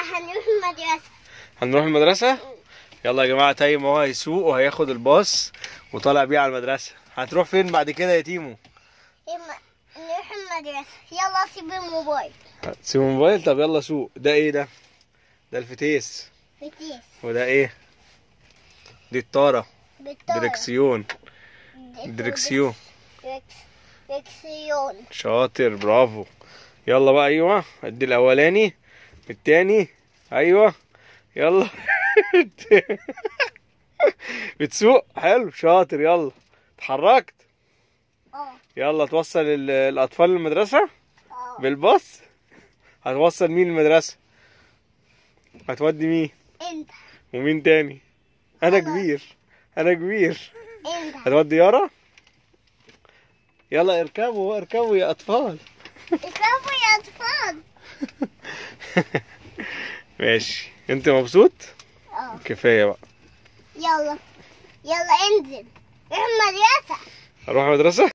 هنروح المدرسة. هنروح المدرسة؟ يلا يا جماعة، تايم اهو هيسوق وهياخد الباص وطالع بيه على المدرسة. هتروح فين بعد كده يا تيمو؟ نروح المدرسة. يلا سيب الموبايل. سيب الموبايل؟ طب يلا سوق. ده ايه ده؟ ده الفتيس. فتيس. وده ايه؟ دي الطارة. بالطارة. دركسيون. دركسيون. دركسيون. شاطر، برافو. يلا بقى. ايوه، ادي الاولاني، التاني. ايوه يلا. بتسوق حلو، شاطر. يلا اتحركت. يلا توصل الاطفال للمدرسة بالباص. هتوصل مين المدرسة؟ هتودي مين؟ انت. ومين تاني؟ انا كبير. انا كبير. انت. هتودي يارا؟ يلا اركبوا اركبوا يا اطفال. اركبوا يا اطفال. ماشي، انت مبسوط؟ كفايه بقى. يلا يلا انزل. روح المدرسة. اروح المدرسه.